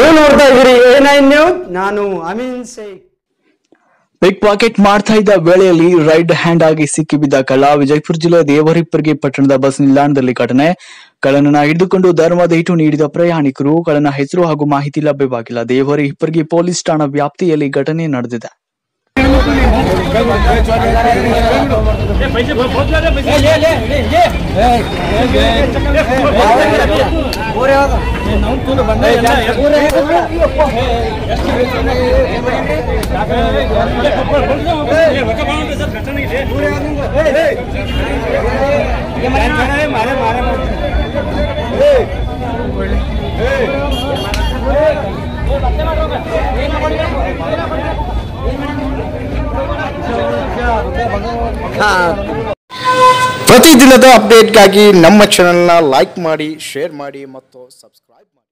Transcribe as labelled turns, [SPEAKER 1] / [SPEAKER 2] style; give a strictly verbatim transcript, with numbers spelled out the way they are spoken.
[SPEAKER 1] ನೀವು ನೋಡ್ತಾ ಇದ್ದೀರಿ ಎ ನೈನ್ ನ್ಯೂಸ್. ನಾನು ಅಮೀನ್ ಶೇಖ್.
[SPEAKER 2] ಪಿಕ್ ಪಾಕೆಟ್ ಮಾಡ್ತಾ ಇದ್ದ ವೇಳೆಯಲ್ಲಿ ರೈಡ್ ಹ್ಯಾಂಡ್ ಆಗಿ ಸಿಕ್ಕಿಬಿದ್ದ ಕಳ್ಳ. ವಿಜಯಪುರ ಜಿಲ್ಲೆ ದೇವರಿಪ್ಪರ್ಗಿ ಪಟ್ಟಣದ ಬಸ್ ನಿಲ್ದಾಣದಲ್ಲಿ ಘಟನೆ. ಕಳ್ಳನನ್ನ ಹಿಡಿದುಕೊಂಡು ಧರ್ಮದ ಏಟು ನೀಡಿದ ಪ್ರಯಾಣಿಕರು. ಕಳ್ಳನ ಹೆಸರು ಹಾಗೂ ಮಾಹಿತಿ ಲಭ್ಯವಾಗಿಲ್ಲ. ದೇವರಿ ಹಿಪ್ಪರ್ಗಿ ಪೊಲೀಸ್ ಠಾಣಾ ವ್ಯಾಪ್ತಿಯಲ್ಲಿ ಘಟನೆ ನಡೆದಿದೆ.
[SPEAKER 3] ಪ್ರತಿದಿನದ ಅಪ್ಡೇಟ್ಗಾಗಿ ನಮ್ಮ ಚಾನೆಲ್ನ ಲೈಕ್ ಮಾಡಿ, ಶೇರ್ ಮಾಡಿ ಮತ್ತು ಸಬ್ಸ್ಕ್ರೈಬ್ ಮಾಡಿ.